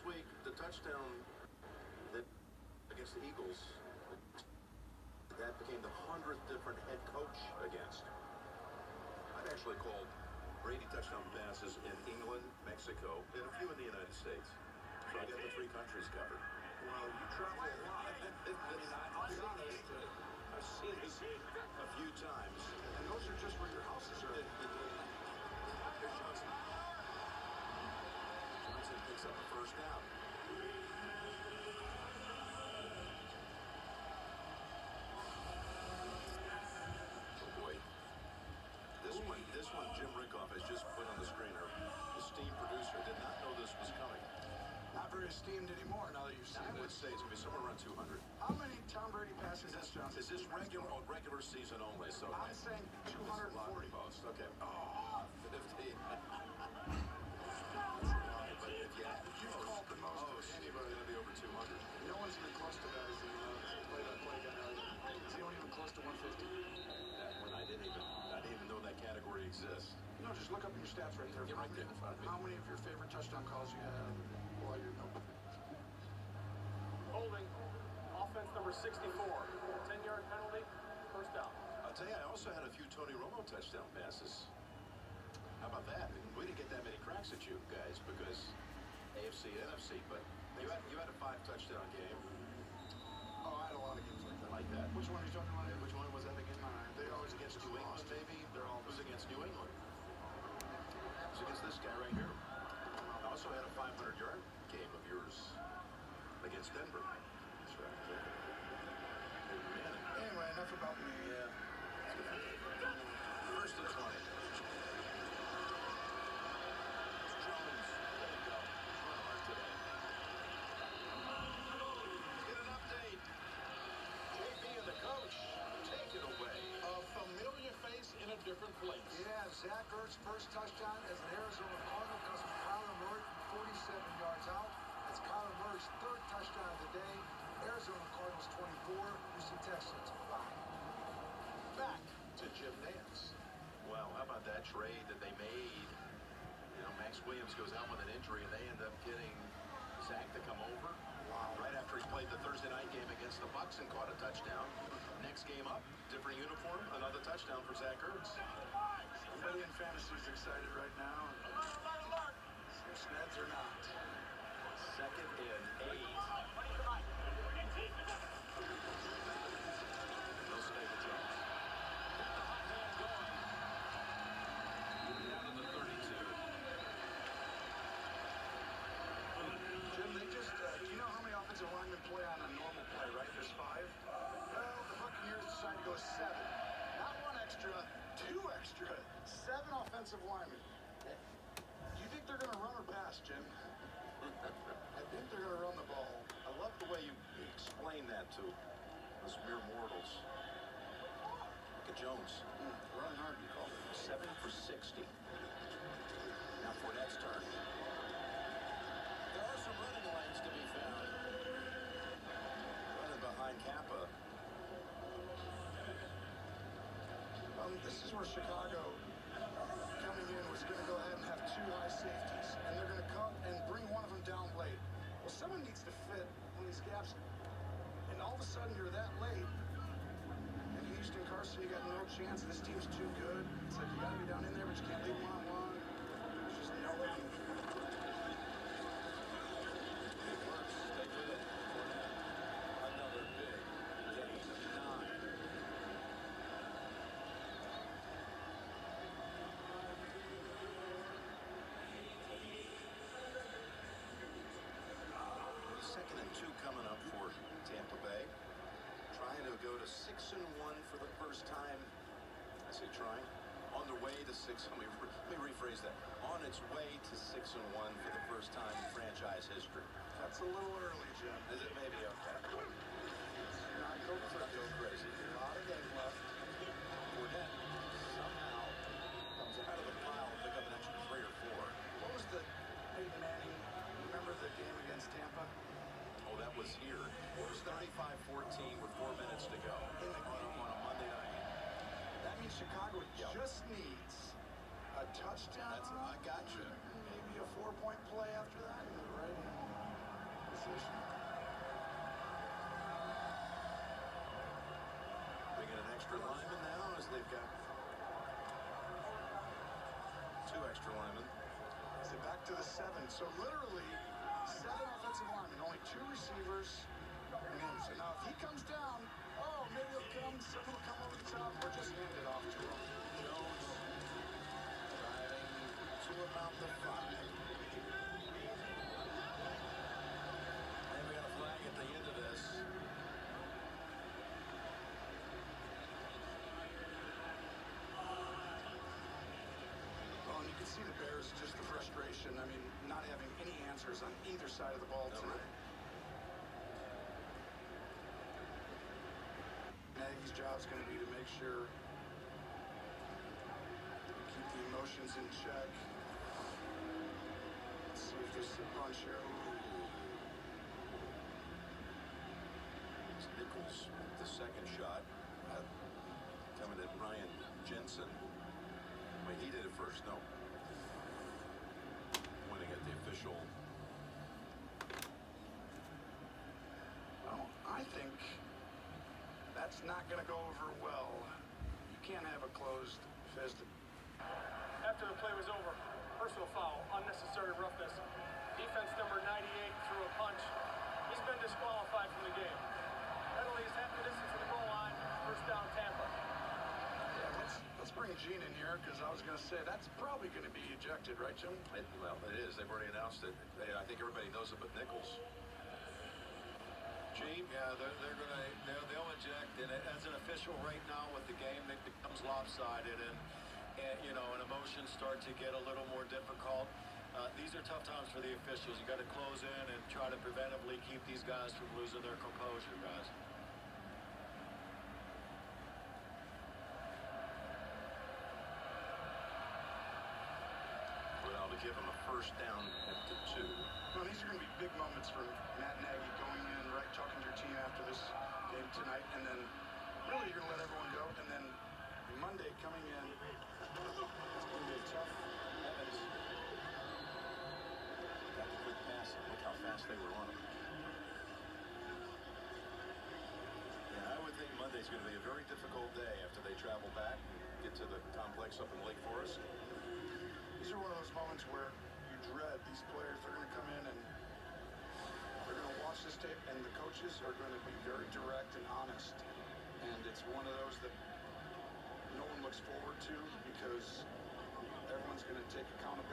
week, the touchdown that against the Eagles, that became the 100th different head coach against. I've actually called Brady touchdown passes in England, Mexico, and a few in the United States. So I got the 3 countries covered. Well, you travel a lot. I'll be honest. I've seen this a few times. And those are just where your houses are. Here's Johnson. Johnson picks up the first down. Oh boy. This one Jim Rickoff has just put on the screen. Our esteemed producer did not know this was coming. Not very esteemed anymore now that you've seen I it. would say it's going to be somewhere around 200. How many Tom Brady passes has Johnson? Is this regular season only? So I'm saying 240. Most. Okay. Oh, 15. But if you've called the most of anybody. It's going to be over 200. No one's even close to that as the play-by-play guy. Is he even close to 150? That one I didn't even know that category exists. No, just look up your stats right there. You're right there in front of me. How many of your favorite touchdown calls you have while you're holding. Offense number 64. 10-yard penalty. First down. I'll tell you, I also had a few Tony Romo touchdown passes. How about that? We didn't get that many cracks at you guys because AFC, NFC, but you had a 5-touchdown game. Oh, I had a lot of games like that. Like that. Which one are you talking about? Which one was that again? They always against New England, maybe? They're all It was against New England. It was against this guy right here. I also had a 500-yard game of yours against Denver. That's right. Anyway, enough about me. Yeah. First and 20. Jones. There you go. Smart today. Get an update. JB and the coach. Take it away. A familiar face in a different place. Yeah, Zach Ertz's first touchdown as an Arizona Cardinal comes from Kyler Murray from 47 yards out. That's Kyler Murray's 3rd touchdown of the day. Arizona Cardinals 24, Houston Texans 5. Back to Jim Nance. Well, how about that trade that they made? You know, Max Williams goes out with an injury, and they end up getting Zach to come over. Wow. Right after he played the Thursday night game against the Bucs and caught a touchdown. Next game up, different uniform, another touchdown for Zach Ertz. Everybody in fantasy is excited right now. If Neds are not. 2nd and 8. They'll stay with Jones. Down to the 32. Jim, they just, do you know how many offensive linemen play on a normal play, right? There's 5. Well, the Buccaneers decided to go 7. Not 1 extra, 2 extra. 7 offensive linemen. Do you think they're going to run or pass, Jim? I think they're going to run the ball. I love the way you explain that to us mere mortals. Look at Jones. Running hard, you call it. 7 for 60. Now Fournette's turn. There are some running lanes to be found. Running behind Kappa. This is where Chicago coming in was going to go ahead and have 2 high safeties, and they're going to come and bring one of them down late. Well, someone needs to fit in these gaps, and all of a sudden you're that late. And Houston, Carson, you got no chance. This team's too good. It's like you got to be down in there, but you can't leave them on one. There's just no way. It works. Stay with it. Fournette. Another big gain of 9. Second and 2 coming up for Tampa Bay. Trying to go to 6-1 for the first time. I say trying. On their way to 6. Let me rephrase that. On its way to 6-1 for the first time in franchise history. That's a little early, Jim. Is it maybe okay? Not go crazy. Go crazy. A lot of games left. Fournette somehow comes out of the pile and pick up an extra 3 or 4. What was the Peyton Manning? Remember the game against Tampa? Oh, that was here. It was 35-14 with 4 minutes to go on a Monday night. That means Chicago just needs a touchdown. I got you. Maybe a 4-point play after that. Right in. position. Bringing an extra lineman now as they've got 2 extra linemen. So back to the 7. So literally 7 offensive linemen, only 2 receivers. And him. So now if he comes down, oh, maybe someone will come over the top or just hand it off to him. Jones driving to about the 5. And we got a flag at the end of this. Well, and you can see the Bears, just the frustration. I mean, not having any answers on either side of the ball tonight. Nagy's job's going to be to make sure we keep the emotions in check. Let's see if there's a bunch here. It's Nichols with the second shot. Coming at Ryan Jensen. Wait, he did it first. No. Pointing at the official. Well, I think that's not going to go over well. You can't have a closed fist. After the play was over, personal foul, unnecessary roughness. Defense number 98 threw a punch. He's been disqualified from the game. Penalty is half the distance to the goal line. First down, Tampa. Yeah, let's bring Gene in here because I was going to say that's probably going to be ejected, right, Jim? Well, it is. They've already announced it. I think everybody knows it but Nichols. Gene? Yeah, they'll eject, and as an official right now with the game, it becomes lopsided, and you know, and emotions start to get a little more difficult. These are tough times for the officials. You got to close in and try to preventively keep these guys from losing their composure, guys. Well, to give him a first down at the 2. Well, these are going to be big moments for Matt Nagy going in, right, talking to your team after this game tonight, and then really you're going to let everyone go, and then Monday coming in, it's going to be a tough Evans. Got the quick pass. Look how fast they were on him. Yeah, I would think Monday's going to be a very difficult day after they travel back and get to the complex up in Lake Forest. These are one of those moments where you dread these players. They're going to come in and they're going to watch this tape, and the coaches are going to be very direct and honest. And it's one of those that no one looks forward to because everyone's going to take accountability.